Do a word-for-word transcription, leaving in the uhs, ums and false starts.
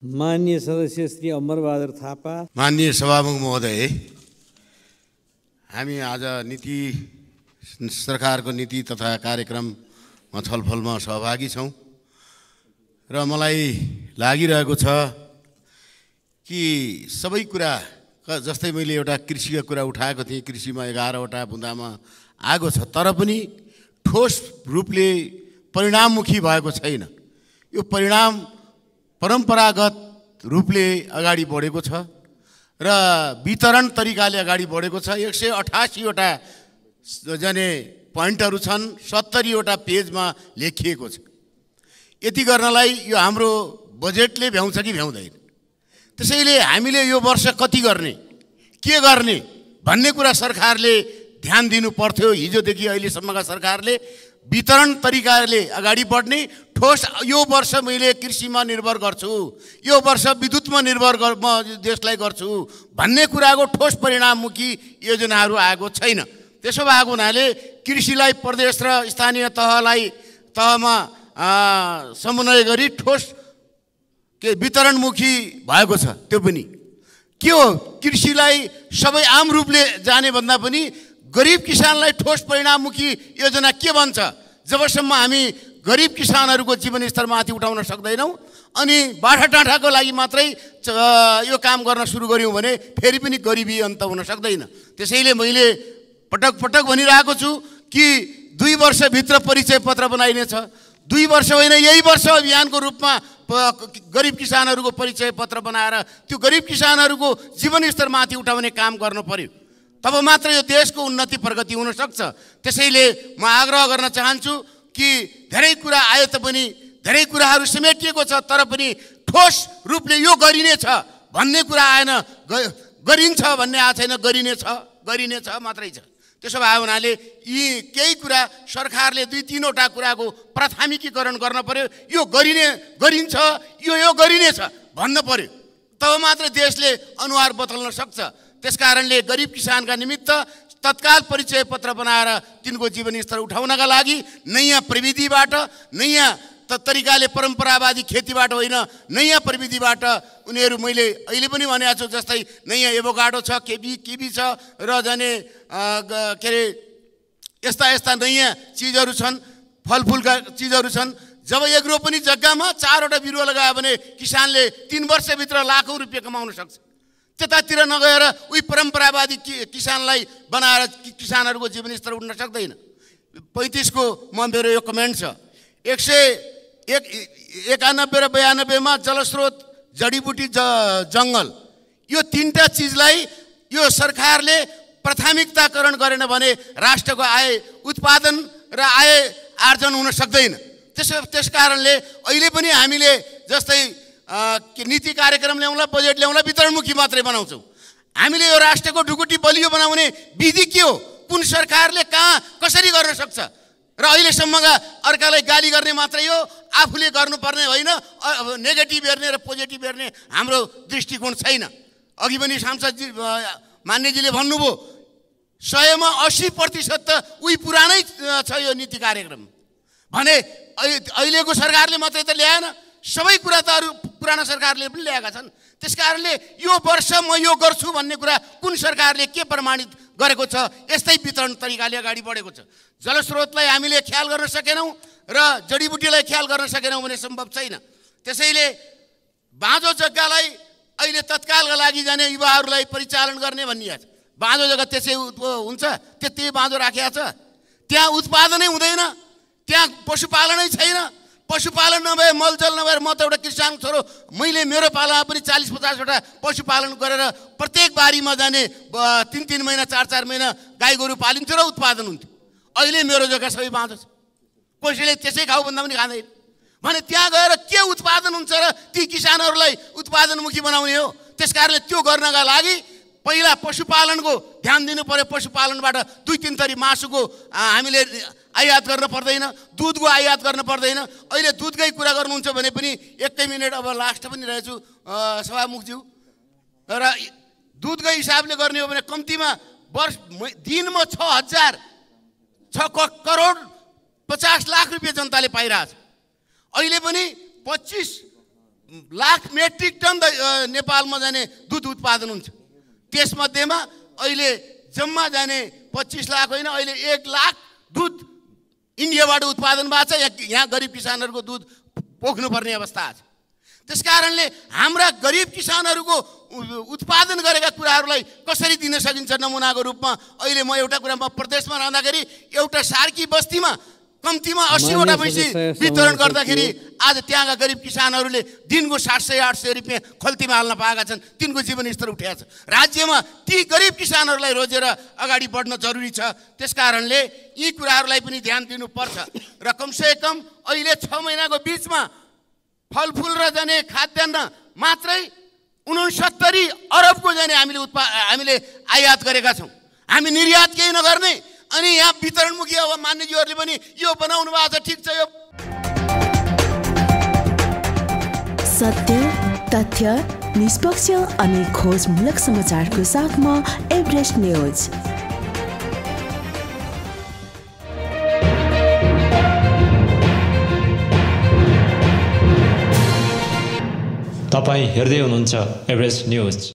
माननीय सदस्य श्री अमर बहादुर थापा, माननीय सभामुख महोदय, हामी आज नीति सरकारको नीति तथा कार्यक्रममा छलफलमा सहभागी छौँ र मलाई लागिरहेको छ कि सबै कुरा जस्तै मैले एउटा कृषिको कुरा उठाएको थिएँ, कृषिमा एघारवटा बुँदामा आगो छ तर पनि ठोस रूपले परिणाममुखी भएको छैन। यो परिणाम परम्परागत रूपले अगाडि बढेको छ र वितरण तरिकाले अगाडि बढेको छ। एक सय अठासीवटा जने पोइन्टहरू छन्, सत्तरीवटा पेजमा लेखिएको छ। यति गर्नलाई यो हाम्रो बजेटले भ्याउँछ कि भ्याउँदैन। त्यसैले हामीले यो वर्ष कति गर्ने, के गर्ने भन्ने कुरा सरकारले ध्यान दिनु पर्थ्यो। हिजोदेखि अहिलेसम्मका सरकारले वितरण तरिकाले अगाडि बढ्ने, ठोस यो वर्ष मैले कृषिमा निर्भर गर्छु, यो वर्ष विद्युतमा निर्भर गर म देशलाई गर्छु भन्ने कुराको ठोस परिणाममुखी योजनाहरू आएको छैन। त्यसो भएको हुनाले कृषिलाई प्रदेश र स्थानीय तहलाई तहमा समन्वय गरी ठोस के वितरणमुखी भएको छ। त्यो पनि के हो, कृषिलाई सबै आम रूपले जाने भन्दा पनि गरिब किसानलाई ठोस परिणाममुखी योजना के भन्छ। जबसम्म हामी गरिब किसानहरूको जीवनस्तर माथि उठाउन सक्दैनौँ अनि बाठाटाँठाको लागि मात्रै यो काम गर्न सुरु गऱ्यौँ भने फेरि पनि गरिबी अन्त हुन सक्दैन। त्यसैले मैले पटक पटक भनिरहेको छु कि दुई वर्षभित्र परिचय पत्र बनाइनेछ। दुई वर्ष होइन, यही वर्ष अभियानको रूपमा गरिब किसानहरूको परिचय पत्र बनाएर त्यो गरिब किसानहरूको जीवनस्तर माथि उठाउने काम गर्नु पर्यो। तब मात्र यो देशको उन्नति प्रगति हुन सक्छ। त्यसैले म आग्रह गर्न चाहन्छु कि धेरै कुरा आयो त पनि धेरै कुराहरू समेटिएको छ तर पनि ठोस रूपले यो गरिनेछ भन्ने कुरा आएन। गरिन्छ भन्ने आएको छैन, गरिनेछ गरिनेछ मात्रै छ। त्यसो भए हुनाले यी केही कुरा सरकारले दुई तीनवटा कुराको प्राथमिकीकरण गर्न पर्यो। यो गरिने गरिन्छ, यो यो गरिनेछ भन्न पर्यो, तब मात्र देशले अनुहार बदल्न सक्छ। त्यसकारणले गरिब किसानका निमित्त तत्काल परिचय पत्र बनाएर तिनको जीवनस्तर उठाउनका लागि नयाँ प्रविधिबाट, नयाँ तरिकाले परम्परावादी खेतीबाट होइन, नयाँ प्रविधिबाट उनीहरू मैले अहिले पनि भनेको छु जस्तै नयाँ एभोकाडो छ, केबी किबी छ र जाने के अरे यस्ता यस्ता नयाँ चिजहरू छन्, फलफुलका चिजहरू छन्। जब एक रोपनी जग्गामा चारवटा बिरुवा लगायो भने किसानले तिन वर्षभित्र लाखौँ रुपियाँ कमाउन सक्छ। त्यतातिर नगएर उही परम्परावादी कि किसानलाई बनाएर किसानहरूको जीवनस्तर उठ्न सक्दैन। पैँतिसको म मेरो यो कमेन्ट छ। एक सय एक एकानब्बे र बयानब्बेमा जलस्रोत, जडीबुटी, ज जङ्गल यो तिनवटा चिजलाई यो सरकारले प्राथमिकताकरण गरेन भने राष्ट्रको आय उत्पादन र आय आर्जन हुन सक्दैन। त्यस त्यस कारणले अहिले पनि हामीले जस्तै नीति कार्यक्रम ल्याउँला, बजेट ल्याउँला, वितरणमुखी मात्रै बनाउँछौँ। हामीले यो राष्ट्रको ढुकुटी बलियो बनाउने विधि के हो, कुन सरकारले कहाँ कसरी गर्न सक्छ र अहिलेसम्मका अर्कालाई गाली गर्ने मात्रै हो, आफूले गर्नुपर्ने होइन। नेगेटिभ हेर्ने र पोजिटिभ हेर्ने हाम्रो दृष्टिकोण छैन। अघि पनि सांसदजी मान्यजीले भन्नुभयो सयमा अस्सी प्रतिशत त उही पुरानै छ यो नीति कार्यक्रम भने। अहिलेको सरकारले मात्रै त ल्याएन, सबै कुरा त अरू पुराना सरकारले पनि ल्याएका छन्। त्यस कारणले यो वर्ष म यो गर्छु भन्ने कुरा कुन सरकारले के प्रमाणित गरेको छ, यस्तै वितरण तरिकाले अगाडि बढेको छ। जलस्रोतलाई हामीले ख्याल गर्न सकेनौँ र जडीबुटीलाई ख्याल गर्न सकेनौँ भने सम्भव छैन। त्यसैले बाँझो जग्गालाई अहिले तत्कालका लागि जाने युवाहरूलाई परिचालन गर्ने भनिएको छ। बाँझो जग्गा त्यसै हुन्छ, त्यति बाँझो राखिएको छ, त्यहाँ उत्पादनै हुँदैन, त्यहाँ पशुपालनै छैन। पशुपालन नभए, मलजल नभएर म त एउटा किसान छोरो, मैले मेरो पालामा पनि चालिस पचासवटा पशुपालन गरेर प्रत्येक बारीमा जाने तिन तिन महिना चार चार महिना गाई गोरु पालिन्थ्यो र उत्पादन हुन्थ्यो। अहिले मेरो जग्गा सबै बाँझो छ, कसैले त्यसै खाऊ भन्दा पनि खाँदैन भने त्यहाँ गएर के उत्पादन हुन्छ र ती किसानहरूलाई उत्पादनमुखी बनाउने हो। त्यस कारणले त्यो गर्नका लागि पहिला पशुपालनको ध्यान दिनु पर्यो। पशुपालनबाट दुई तिन थरी मासुको हामीले आयात गर्न पर्दैन, दुधको आयात गर्न पर्दैन। अहिले दुधकै कुरा गर्नुहुन्छ भने पनि एकै मिनट अब लास्ट पनि रहेछु सभामुखज्यू, र दुधकै हिसाबले गर्ने हो भने कम्तीमा वर्ष दिनमा छ हजार छ करोड पचास लाख रुपियाँ जनताले पाइरहेछ। अहिले पनि पच्चिस लाख मेट्रिक टन नेपालमा जाने दुध उत्पादन हुन्छ। त्यसमध्येमा अहिले जम्मा जाने पच्चिस लाख होइन, अहिले एक लाख दुध इन्डियाबाट उत्पादन भएको छ। यहाँ यहाँ गरिब किसानहरूको दुध पोख्नुपर्ने अवस्था छ। त्यस कारणले हाम्रा गरिब किसानहरूको उत्पादन गरेका कुराहरूलाई कसरी दिन सकिन्छ नमुनाको रूपमा। अहिले म एउटा कुरा, म प्रदेशमा रहँदाखेरि एउटा सार्की बस्तीमा कम्तीमा अस्सीवटा भैँसी वितरण गर्दाखेरि आज त्यहाँका गरिब किसानहरूले दिनको सात सय आठ सय रुपियाँ खल्तीमा हाल्न पाएका छन्। तिनको जीवनस्तर उठेको छ। राज्यमा ती गरिब किसानहरूलाई रोजेर अगाडि बढ्न जरुरी छ। त्यस कारणले यी कुराहरूलाई पनि ध्यान दिनुपर्छ र कमसेकम अहिले छ महिनाको बिचमा फलफुल र जाने खाद्यान्न मात्रै उनसत्तरी अरबको जाने हामीले उत्पा हामीले आयात गरेका छौँ। हामी निर्यात केही नगर्ने अनि यहाँ वितरणमुखी अब मान्यज्यूहरूले पनि यो बनाउनु भएको छ, ठिक छ। यो सत्य, तथ्य, निष्पक्ष अनि खोजमूलक समाचारको साथमा एभरेस्ट न्यूज। तपाईँ हेर्दै हुनुहुन्छ एभरेस्ट न्यूज।